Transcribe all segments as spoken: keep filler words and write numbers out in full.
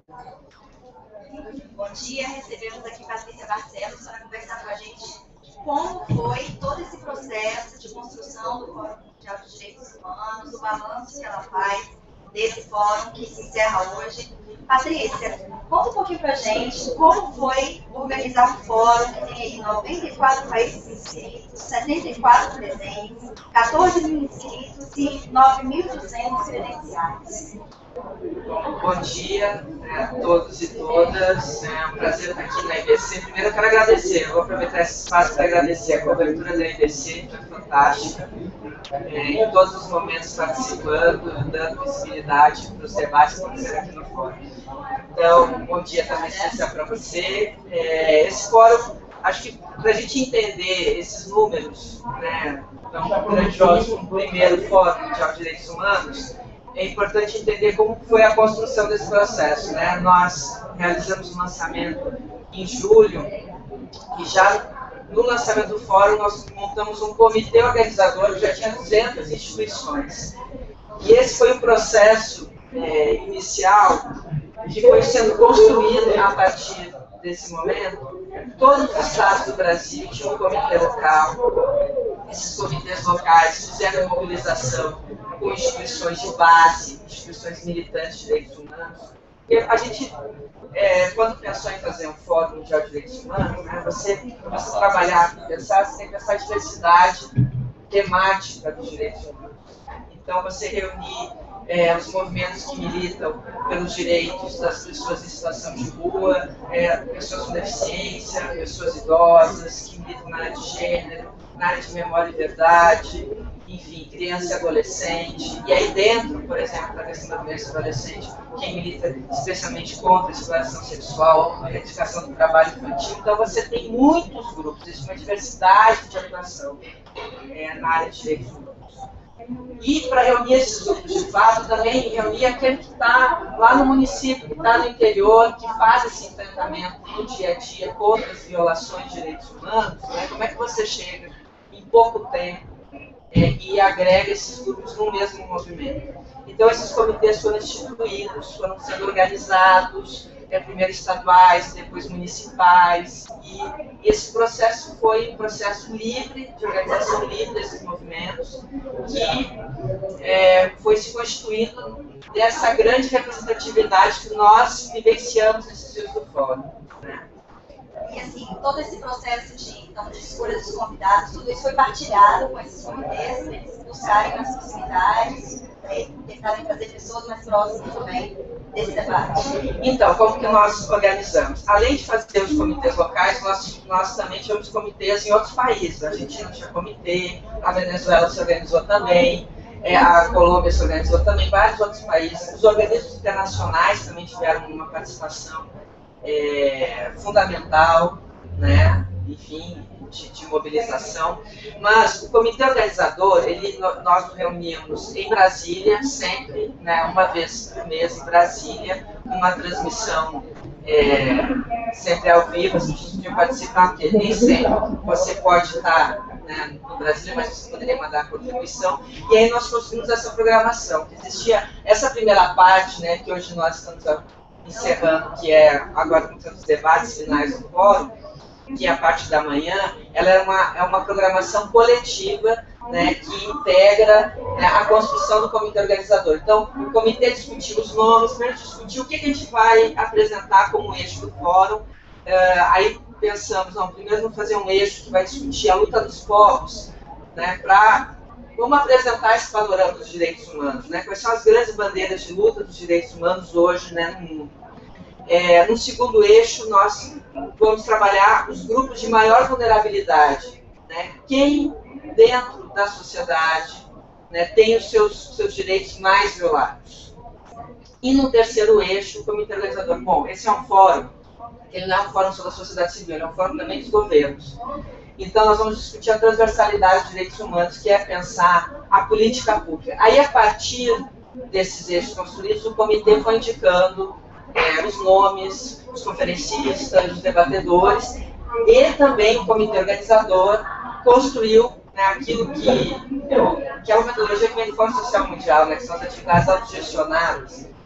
Bom dia, recebemos aqui Patrícia Barcelos para conversar com a gente como foi todo esse processo de construção do Fórum Mundial de Direitos Humanos, o balanço que ela faz desse fórum que se encerra hoje. Patrícia, conta um pouquinho para a gente como foi organizar um fórum que tem aí noventa e quatro países inscritos, setenta e quatro presentes, quatorze mil inscritos e nove mil e duzentos credenciais. Bom, bom dia, né, a todos e todas. É um prazer estar aqui na I B C. Primeiro eu quero agradecer, eu vou aproveitar esse espaço para agradecer a cobertura da I B C, que é fantástica, é, em todos os momentos participando, dando visibilidade para os debates que aconteceram aqui no fórum. Então, bom dia também especial para você. É, esse fórum, acho que para a gente entender esses números, né, tão grandiosos, como o primeiro Fórum Mundial de Direitos Humanos, é importante entender como foi a construção desse processo, né? Nós realizamos um lançamento em julho e já no lançamento do fórum nós montamos um comitê organizador que já tinha duzentas instituições. E esse foi o processo é, inicial que foi sendo construído a partir desse momento. Todos os estados do Brasil tinham um comitê local. Esses comitês locais fizeram mobilização com instituições de base, instituições militantes de direitos humanos. E a gente, é, quando pensou em fazer um Fórum Mundial de Direitos Humanos, né, você, você trabalhar, pensar, você tem que pensar a diversidade temática dos direitos humanos. Então, você reunir é, os movimentos que militam pelos direitos das pessoas em situação de rua, é, pessoas com deficiência, pessoas idosas, que militam na área de gênero, na área de memória e verdade, enfim, criança e adolescente. E aí dentro, por exemplo, da questão da criança e adolescente, quem milita especialmente contra a exploração sexual, a erradicação do trabalho infantil. Então você tem muitos grupos, existe uma diversidade de atuação é, na área de direitos humanos. E para reunir esses grupos de fato, também reunir aquele que está lá no município, que está no interior, que faz esse enfrentamento no dia a dia contra as violações de direitos humanos, né? Como é que você chega em pouco tempo é, e agrega esses grupos no mesmo movimento? Então esses comitês foram instituídos, foram sendo organizados, é, primeiro estaduais, depois municipais, e esse processo foi um processo livre, de organização livre desses movimentos, que é, foi se constituindo dessa grande representatividade que nós vivenciamos nesses dias do fórum, né? E assim, todo esse processo de, então, de escolha dos convidados, tudo isso foi partilhado com esses comitês, para eles buscarem nas proximidades, né, tentarem trazer pessoas mais próximas também desse debate. Então, como que nós organizamos? Além de fazer os comitês locais, nós, nós também tivemos comitês em outros países. A Argentina tinha comitê, a Venezuela se organizou também, é, a Colômbia se organizou também, vários outros países. Os organismos internacionais também tiveram uma participação é, fundamental, né? Enfim, de, de mobilização. Mas o comitê organizador, ele, nós nos reuníamos em Brasília, sempre, né, uma vez por mês em Brasília, uma transmissão é, sempre ao vivo, as pessoas podiam participar, porque nem sempre você pode estar, né, no Brasília, mas você poderia mandar a contribuição. E aí nós construímos essa programação, que existia essa primeira parte, né, que hoje nós estamos encerrando, que é agora com os debates finais do fórum, que é a parte da manhã, ela é uma, é uma programação coletiva, né, que integra, né, a construção do comitê organizador. Então, o comitê discutiu os nomes, primeiro discutiu o que a gente vai apresentar como eixo do fórum. Uh, aí pensamos, não, primeiro vamos fazer um eixo que vai discutir a luta dos povos, né, para vamos apresentar esse panorama dos direitos humanos, né, quais são as grandes bandeiras de luta dos direitos humanos hoje, né, no mundo. É, no segundo eixo, nós vamos trabalhar os grupos de maior vulnerabilidade, né? Quem dentro da sociedade, né, tem os seus, seus direitos mais violados. E no terceiro eixo, o comitê organizador. Bom, esse é um fórum, ele não é um fórum só da sociedade civil, ele é um fórum também dos governos. Então, nós vamos discutir a transversalidade dos direitos humanos, que é pensar a política pública. Aí, a partir desses eixos construídos, o comitê foi indicando É, os nomes, os conferencistas, os debatedores, e também o comitê organizador construiu, né, aquilo que, eu, que é uma metodologia que vem do Fórum Social Mundial, né, que são as atividades autogestionadas,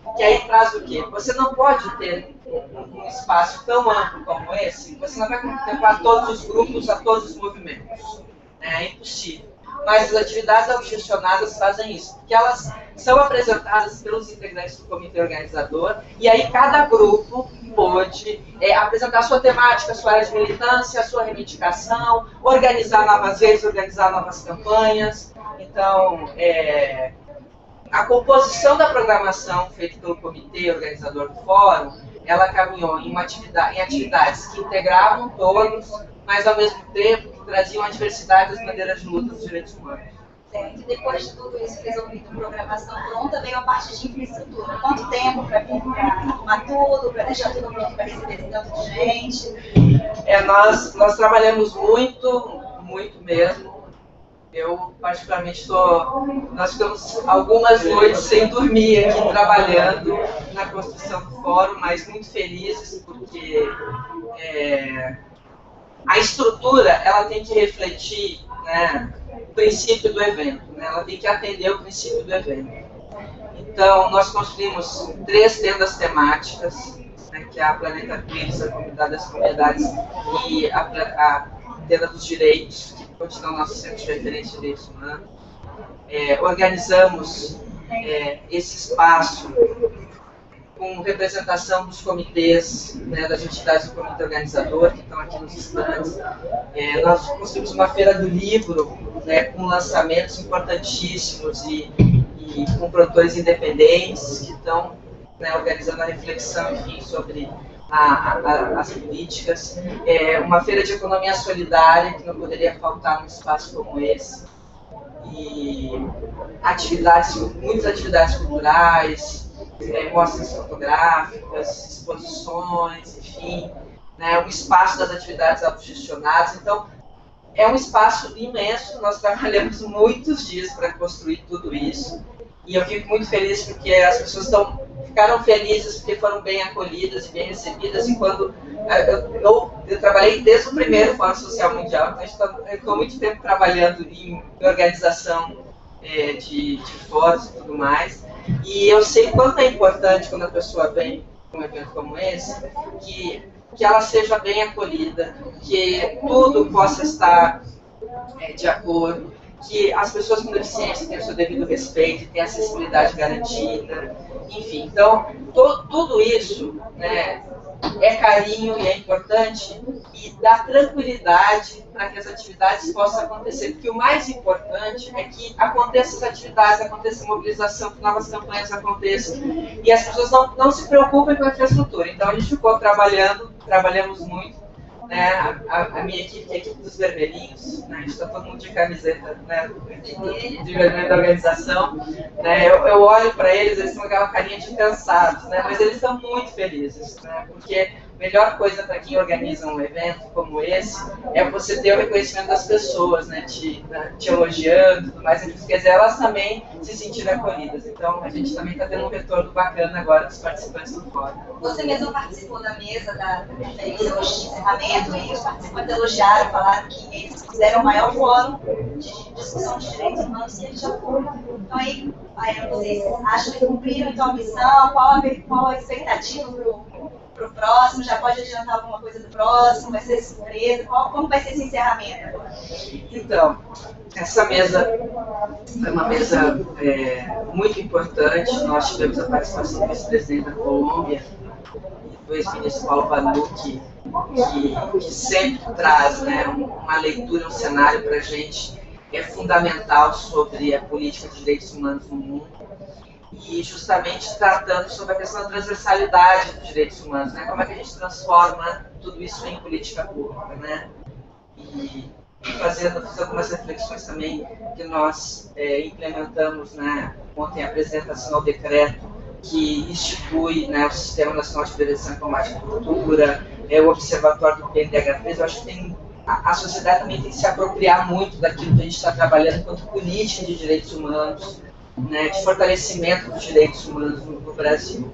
que aí traz o quê? Você não pode ter um espaço tão amplo como esse, você não vai contemplar todos os grupos, a todos os movimentos. É impossível. Mas as atividades autogestionadas fazem isso, porque elas são apresentadas pelos integrantes do comitê organizador, e aí cada grupo pode é, apresentar sua temática, sua área de militância, sua reivindicação, organizar novas redes, organizar novas campanhas. Então, é, a composição da programação feita pelo comitê organizador do fórum, ela caminhou em, uma atividade, em atividades que integravam todos, mas ao mesmo tempo que traziam a diversidade das bandeiras de luta dos direitos humanos. Certo. E depois de tudo isso resolvido, programação pronta, veio a parte de infraestrutura. Quanto tempo para arrumar tudo, para deixar tudo pronto para receber esse tanto de gente? É, nós, nós trabalhamos muito, muito mesmo. Eu, particularmente, estou... Nós ficamos algumas noites sem dormir aqui, trabalhando na construção do fórum, mas muito felizes, porque é, a estrutura ela tem que refletir, né, o princípio do evento, né? Ela tem que atender o princípio do evento. Então, nós construímos três tendas temáticas, né, que é a Planeta Pires, a Comunidade das Comunidades, e a, a Tenda dos Direitos, que continua o nosso Centro de Referência de Direitos Humanos. É, organizamos é, esse espaço com representação dos comitês, né, das entidades do comitê organizador, que estão aqui nos estandes. É, nós construímos uma feira do livro, né, com lançamentos importantíssimos e, e com produtores independentes que estão, né, organizando a reflexão, enfim, sobre a, a, as políticas. É, uma feira de economia solidária, que não poderia faltar num espaço como esse. E atividades, muitas atividades culturais, é, mostras fotográficas, exposições, enfim, né, um espaço das atividades autogestionadas. Então, é um espaço imenso, nós trabalhamos muitos dias para construir tudo isso, e eu fico muito feliz porque as pessoas estão, ficaram felizes porque foram bem acolhidas e bem recebidas, e quando eu, eu, eu trabalhei desde o primeiro Fórum Social Mundial, então eu estou muito tempo trabalhando em organização é, de, de fóruns e tudo mais, e eu sei quanto é importante quando a pessoa vem para um evento como esse, que, que ela seja bem acolhida, que tudo possa estar é, de acordo, que as pessoas com deficiência tenham o seu devido respeito, tenham acessibilidade garantida, enfim. Então, to, tudo isso, né, é carinho e é importante e dá tranquilidade para que as atividades possam acontecer, porque o mais importante é que aconteçam as atividades, aconteça a mobilização, que novas campanhas aconteçam e as pessoas não, não se preocupem com a infraestrutura. Então a gente ficou trabalhando, trabalhamos muito, né, a, a minha equipe, que é a equipe dos vermelhinhos, né, a gente está todo mundo de camiseta, né, de vermelho da organização, né, eu, eu olho para eles, eles estão com aquela carinha de cansados, né, mas eles estão muito felizes, né, porque a melhor coisa para quem organiza um evento como esse é você ter o reconhecimento das pessoas, né, te, né, te elogiando e tudo mais, quer dizer, elas também se sentirem acolhidas. Então a gente também está tendo um retorno bacana agora dos participantes do fórum. Você mesmo participou da mesa da conferência hoje de encerramento e os participantes elogiaram, falaram que eles fizeram o maior fórum de discussão de direitos humanos que eles já foram. Então aí, aí vocês acham que cumpriram então a missão? Qual a, qual a expectativa para o próximo? Já pode adiantar alguma coisa do próximo? Vai ser surpresa? Qual, como vai ser esse encerramento? Então, essa mesa é uma mesa é, muito importante. Nós tivemos a participação do vice-presidente da Colômbia e do ex-ministro Paulo Vanucci, que, que sempre traz, né, uma leitura, um cenário para a gente é fundamental sobre a política de direitos humanos no mundo, e justamente tratando sobre a questão da transversalidade dos direitos humanos, né? Como é que a gente transforma tudo isso em política pública, né? E fazendo, fiz algumas reflexões também que nós é, implementamos, né, ontem a apresentação ao decreto que institui, né, o Sistema Nacional de Prevenção e Combate à Tortura, é, o Observatório do P N D H três. Eu acho que tem, a, a sociedade também tem que se apropriar muito daquilo que a gente está trabalhando enquanto política de direitos humanos, né, de fortalecimento dos direitos humanos no, no Brasil.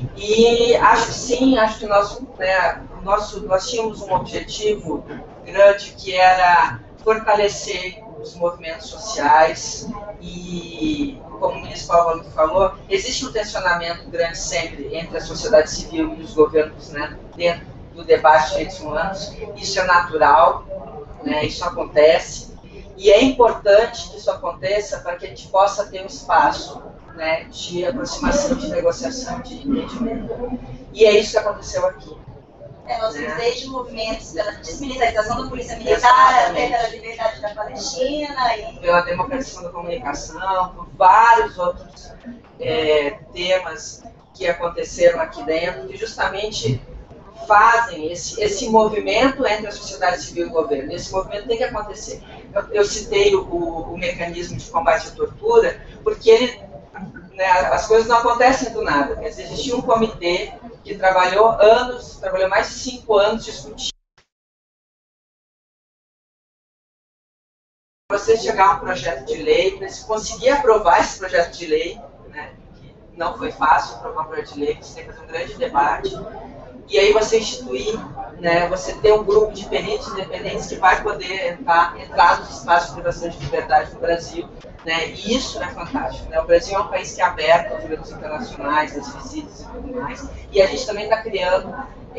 E acho que sim, acho que nós, né, nosso, nós tínhamos um objetivo grande que era fortalecer os movimentos sociais e, como o ministro Paulo falou, existe um tensionamento grande sempre entre a sociedade civil e os governos, né, dentro do debate de direitos humanos. Isso é natural, né, isso acontece, e é importante que isso aconteça para que a gente possa ter um espaço, né, de aproximação, de negociação, de entendimento. E é isso que aconteceu aqui. É, nós temos desde movimentos pela desmilitarização da polícia militar, até pela liberdade da Palestina. E... pela democratização da comunicação, por vários outros é, temas que aconteceram aqui dentro, que justamente fazem esse, esse movimento entre a sociedade civil e o governo. Esse movimento tem que acontecer. Eu, eu citei o, o, o mecanismo de combate à tortura, porque ele, né, as coisas não acontecem do nada. Quer dizer, existia um comitê que trabalhou anos, trabalhou mais de cinco anos discutindo. Você chegar a um projeto de lei, para se conseguir aprovar esse projeto de lei, né, que não foi fácil aprovar um projeto de lei, você tem que fazer um grande debate, e aí você instituir, né, você ter um grupo de peritos independentes que vai poder entrar, entrar nos espaços de privação de liberdade no Brasil, né, e isso é fantástico. Né? O Brasil é um país que é aberto aos eventos internacionais, às visitas e tudo mais, e a gente também está criando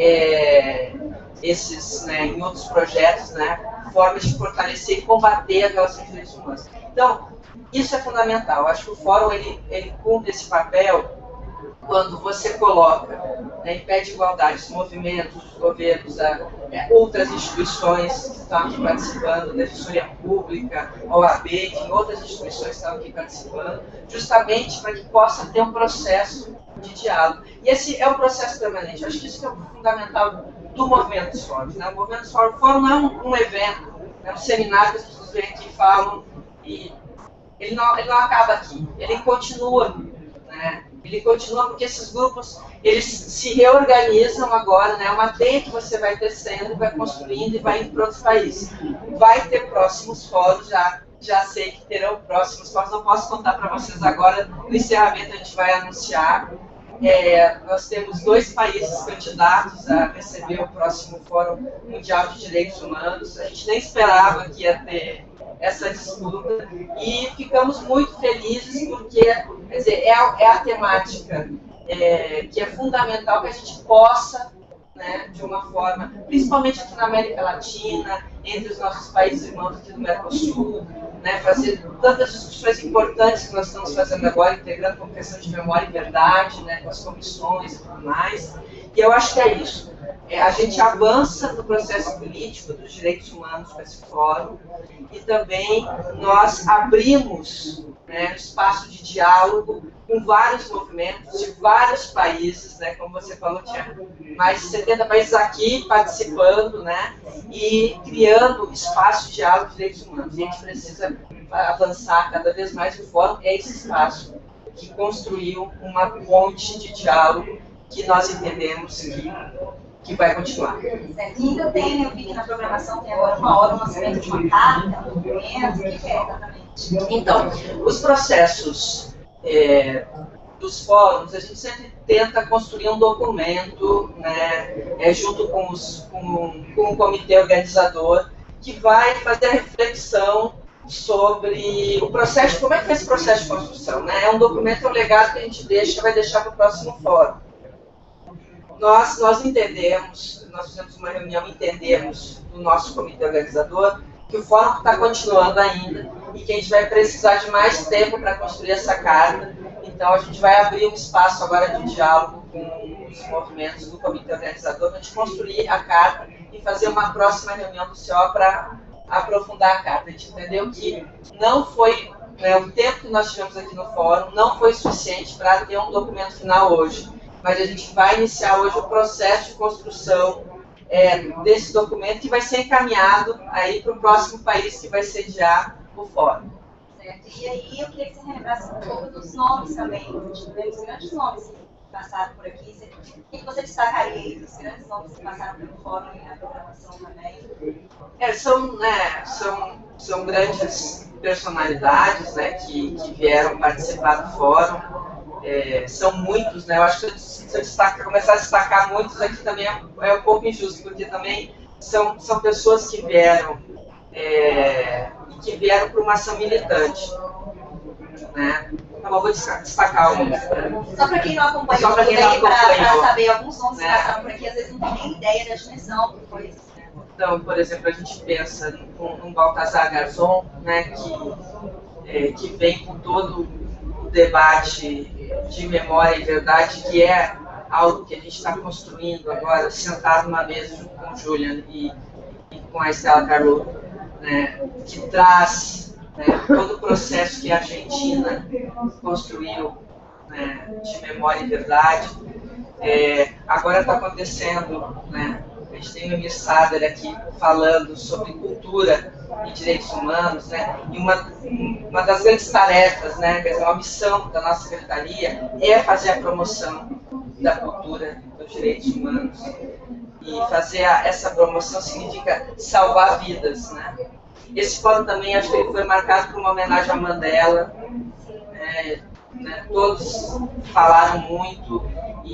é, esses, né, em outros projetos, né, formas de fortalecer e combater a violação de direitos humanos. Então, isso é fundamental. Acho que o Fórum ele, ele cumpre esse papel quando você coloca, né, em pé de igualdade os movimentos, os governos, a, é, outras instituições que estão aqui participando, a Defensoria Pública, a O A B, que outras instituições estão aqui participando, justamente para que possa ter um processo de diálogo. E esse é um processo permanente. Eu acho que isso que é o fundamental do movimento dos fóruns. Né? O movimento dos fóruns, o fórum não é um, um evento, é um seminário que as pessoas vêm aqui e falam, e ele não, ele não acaba aqui, ele continua, né? Ele continua porque esses grupos, eles se reorganizam agora, né? É uma teia que você vai tecendo, vai construindo e vai indo para outros países. Vai ter próximos fóruns, já, já sei que terão próximos fóruns, não posso contar para vocês agora, no encerramento a gente vai anunciar. É, nós temos dois países candidatos a receber o próximo Fórum Mundial de Direitos Humanos. A gente nem esperava que ia ter essa disputa e ficamos muito felizes porque, quer dizer, é a, é a temática é, que é fundamental que a gente possa, né, de uma forma, principalmente aqui na América Latina, entre os nossos países irmãos aqui do Mercosul, né, fazer tantas discussões importantes que nós estamos fazendo agora, integrando com questão de memória e verdade, né, com as comissões e tudo mais. E eu acho que é isso. É, a gente avança no processo político dos direitos humanos com esse fórum e também nós abrimos, né, espaço de diálogo com vários movimentos de vários países, né, como você falou, tinha mais de setenta países aqui participando, né, e criando espaço de diálogo de direitos humanos. E a gente precisa avançar cada vez mais. O fórum é esse espaço que construiu uma ponte de diálogo que nós entendemos que que vai continuar. Certo. E ainda tem, eu vi que na programação tem agora uma hora o lançamento de uma carta, um documento, o que é exatamente? Então, os processos é, dos fóruns, a gente sempre tenta construir um documento, né, é, junto com, os, com, com o comitê organizador, que vai fazer a reflexão sobre o processo, como é que é esse processo de construção. Né? É um documento, é um legado que a gente deixa, vai deixar para o próximo fórum. Nós, nós entendemos, nós fizemos uma reunião, entendemos do nosso comitê organizador que o fórum está continuando ainda e que a gente vai precisar de mais tempo para construir essa carta. Então a gente vai abrir um espaço agora de diálogo com os movimentos do comitê organizador para a gente construir a carta e fazer uma próxima reunião do C O para aprofundar a carta. A gente entendeu que não foi, né, o tempo que nós tivemos aqui no fórum não foi suficiente para ter um documento final hoje. Mas a gente vai iniciar hoje o processo de construção é, desse documento que vai ser encaminhado aí para o próximo país que vai sediar o fórum. Certo. E aí eu queria que você relembrasse um pouco dos nomes também. Tivemos grandes nomes que passaram por aqui. O que você destacaria aí dos grandes nomes que passaram pelo fórum e na programação também? É, são, né, são, são grandes personalidades, né, que, que vieram participar do fórum. É, são muitos, né? Eu acho que se eu destacar, começar a destacar muitos aqui também é, é um pouco injusto, porque também são, são pessoas que vieram é, e que vieram por uma ação militante. Né? Então, eu vou destacar alguns. Só para quem não acompanhou, Só para quem não para saber, alguns nomes que né? passaram por aqui, às vezes não tem nem ideia da dimensão que foi isso. Né? Então, por exemplo, a gente pensa num Baltazar Garzon, né, que, é, que vem com todo o debate de memória e verdade, que é algo que a gente está construindo agora, sentado numa mesa junto com o Julian e, e com a Estela Carlotto, né, que traz, né, todo o processo que a Argentina construiu, né, de memória e verdade. É, agora está acontecendo, né, a gente tem o Emir Sader aqui falando sobre cultura e direitos humanos, né, e uma, uma das grandes tarefas, né, quer dizer, uma missão da nossa secretaria é fazer a promoção da cultura dos direitos humanos. E fazer a, essa promoção significa salvar vidas, né. Esse fórum também, acho que ele foi marcado por uma homenagem a Mandela, né, né, todos falaram muito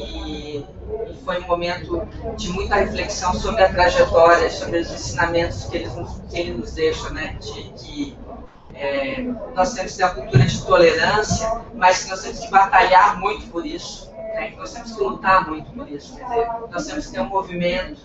e, e foi um momento de muita reflexão sobre a trajetória, sobre os ensinamentos que ele nos, que ele nos deixa, né, de que é, nós temos que ter uma cultura de tolerância, mas que nós temos que batalhar muito por isso, né, que nós temos que lutar muito por isso, quer dizer, nós temos que ter um movimento,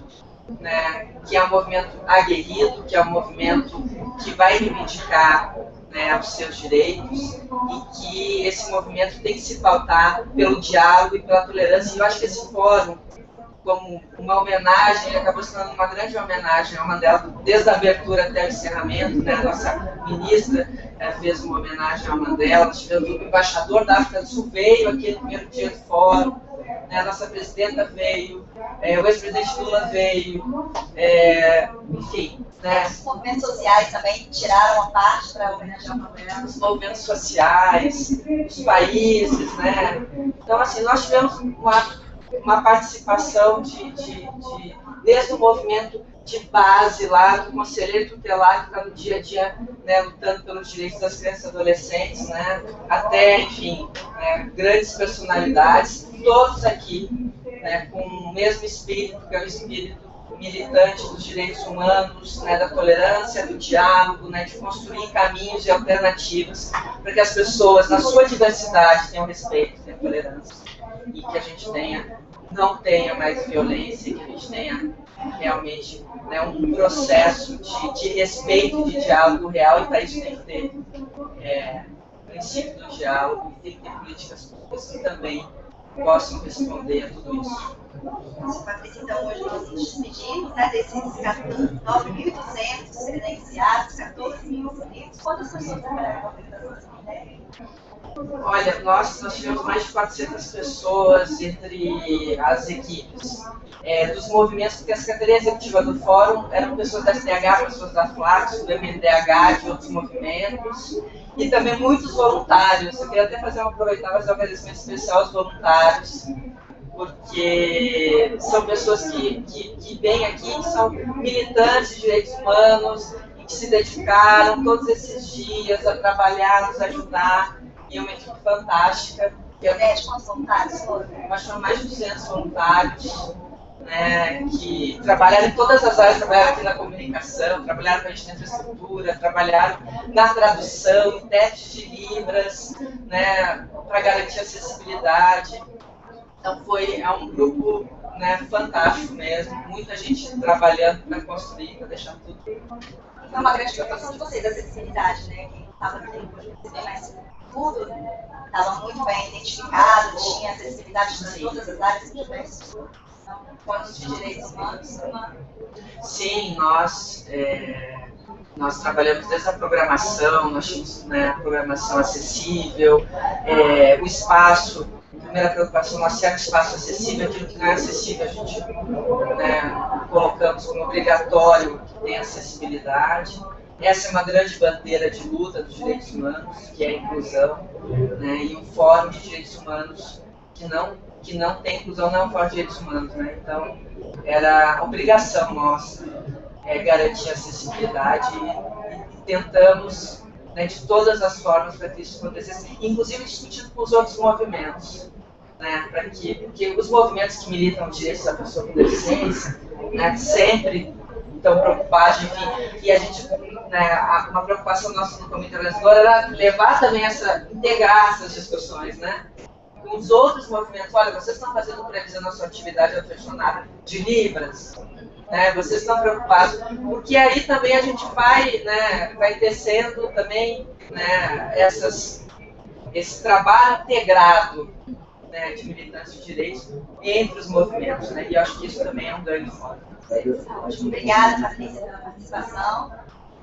né, que é um movimento aguerrido, que é um movimento que vai reivindicar, né, os seus direitos, e que esse movimento tem que se pautar pelo diálogo e pela tolerância. E eu acho que esse fórum, como uma homenagem, acabou se tornando uma grande homenagem a Mandela, desde a abertura até o encerramento, né, a nossa ministra é, fez uma homenagem a Mandela, nós tivemos o embaixador da África do Sul, veio aqui no primeiro dia do fórum, né, a nossa presidenta veio, é, o ex-presidente Lula veio, é, enfim. Né? Os movimentos sociais também tiraram a parte para homenagear o Mandela. Os movimentos sociais, os países, né? Então, assim, nós tivemos uma, uma participação de, de, de, desde o movimento de base lá, do conselheiro tutelar que está no dia a dia, né, lutando pelos direitos das crianças e adolescentes, né, até, enfim, né, grandes personalidades, todos aqui, né, com o mesmo espírito, que é o espírito militante dos direitos humanos, né, da tolerância, do diálogo, né, de construir caminhos e alternativas para que as pessoas, na sua diversidade, tenham respeito, tenham tolerância e que a gente tenha, não tenha mais violência, que a gente tenha realmente, né, um processo de, de respeito e de diálogo real, e para isso tem que ter é, princípio do diálogo e tem que ter políticas públicas que também possam responder a tudo isso. Patrícia, então hoje nós nos despedimos, né, desses nove mil e duzentos credenciados, quatorze mil inscritos. Quantas pessoas trabalharam com a organização? Olha, nós, nós tivemos mais de quatrocentas pessoas entre as equipes é, dos movimentos, porque a Secretaria Executiva do Fórum eram pessoas da S D H, pessoas da Flax, do M D H, de outros movimentos, e também muitos voluntários. Eu queria até fazer um, aproveitar fazer um agradecimento especial aos voluntários, porque são pessoas que, que, que vêm aqui, que são militantes de direitos humanos, e que se dedicaram todos esses dias a trabalhar, nos ajudar, e é uma equipe fantástica. Eu vejo quantos voluntários foram? Nós temos mais de duzentos voluntários, né, que trabalharam em todas as áreas, trabalharam aqui na comunicação, trabalharam com a gente na infraestrutura, trabalharam na tradução, intérprete de Libras, né, para garantir acessibilidade. Então foi é um grupo, né, fantástico mesmo, muita gente trabalhando para construir, para deixar tudo. Foi uma grande preocupação de vocês, a acessibilidade, né? Quem estava no tempo de receber mais tudo, estava muito bem identificado, tinha acessibilidade em todas as áreas que tivesse. Pontos de direitos humanos. Sim, nós, é, nós trabalhamos desde a programação, nós tínhamos, né, a programação acessível, é, o espaço. A primeira preocupação, nós temos espaço acessível, aquilo que não é acessível a gente, né, colocamos como obrigatório que tenha acessibilidade. Essa é uma grande bandeira de luta dos direitos humanos, que é a inclusão, né, e um fórum de direitos humanos que não, que não tem inclusão não é um fórum de direitos humanos. Né? Então, era obrigação nossa é, garantir a acessibilidade e, e tentamos, né, de todas as formas para que isso acontecesse, inclusive discutindo com os outros movimentos. Né, para que, porque os movimentos que militam os direitos da pessoa com deficiência, né, sempre estão preocupados, enfim, e a gente, né, a, uma preocupação nossa no Comitê Organizador era levar também essa, integrar essas discussões, né? Com os outros movimentos, olha, vocês estão fazendo previsão na sua atividade autogestionada de Libras, né? Vocês estão preocupados, porque aí também a gente vai, né, vai tecendo também, né, essas, esse trabalho integrado, né, de militância de direitos entre os movimentos, né? E eu acho que isso também é um ganho forte. Obrigada, Patrícia, pela participação.